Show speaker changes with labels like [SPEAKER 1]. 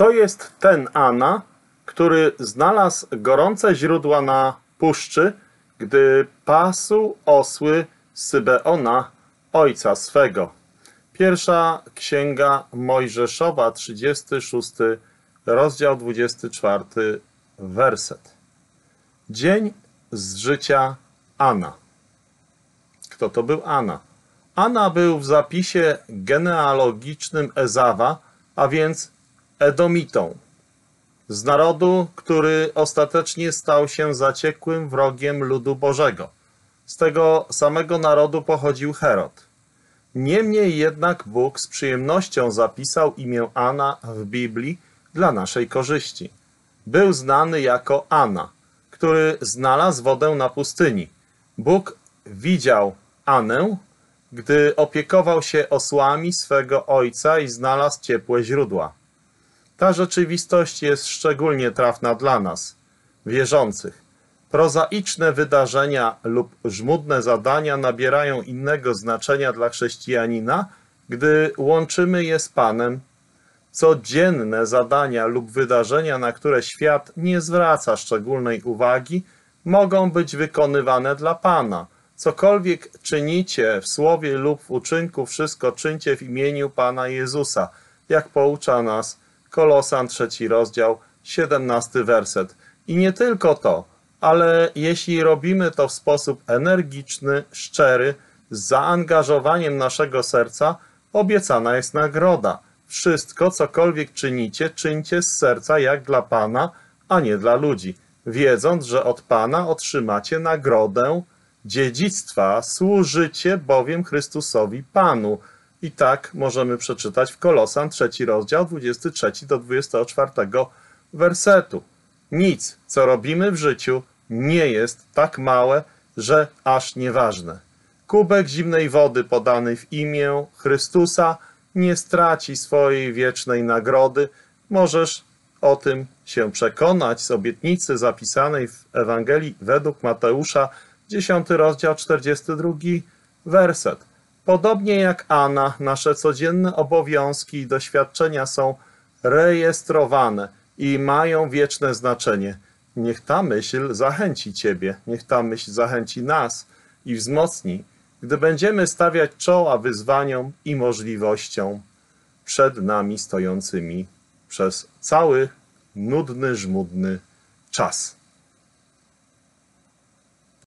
[SPEAKER 1] To jest ten Ana, który znalazł gorące źródła na puszczy, gdy pasł osły Sybeona, ojca swego. Pierwsza Księga Mojżeszowa, 36 rozdział, 24 werset. Dzień z życia Ana. Kto to był Ana? Ana był w zapisie genealogicznym Ezawa, a więc Edomitą, z narodu, który ostatecznie stał się zaciekłym wrogiem ludu Bożego. Z tego samego narodu pochodził Herod. Niemniej jednak Bóg z przyjemnością zapisał imię Ana w Biblii dla naszej korzyści. Był znany jako Ana, który znalazł wodę na pustyni. Bóg widział Anę, gdy opiekował się osłami swego ojca i znalazł ciepłe źródła. Ta rzeczywistość jest szczególnie trafna dla nas, wierzących. Prozaiczne wydarzenia lub żmudne zadania nabierają innego znaczenia dla chrześcijanina, gdy łączymy je z Panem. Codzienne zadania lub wydarzenia, na które świat nie zwraca szczególnej uwagi, mogą być wykonywane dla Pana. Cokolwiek czynicie w słowie lub w uczynku, wszystko czyńcie w imieniu Pana Jezusa, jak poucza nas Kolosan 3 rozdział, 17 werset. I nie tylko to, ale jeśli robimy to w sposób energiczny, szczery, z zaangażowaniem naszego serca, obiecana jest nagroda. Wszystko, cokolwiek czynicie, czyńcie z serca jak dla Pana, a nie dla ludzi, wiedząc, że od Pana otrzymacie nagrodę dziedzictwa, służycie bowiem Chrystusowi Panu. I tak możemy przeczytać w Kolosan 3 rozdział, 23 do 24 wersetu. Nic, co robimy w życiu, nie jest tak małe, że aż nieważne. Kubek zimnej wody podany w imię Chrystusa nie straci swojej wiecznej nagrody. Możesz o tym się przekonać z obietnicy zapisanej w Ewangelii według Mateusza, 10 rozdział, 42 werset. Podobnie jak Ana, nasze codzienne obowiązki i doświadczenia są rejestrowane i mają wieczne znaczenie. Niech ta myśl zachęci Ciebie, niech ta myśl zachęci nas i wzmocni, gdy będziemy stawiać czoła wyzwaniom i możliwościom przed nami stojącymi przez cały nudny, żmudny czas.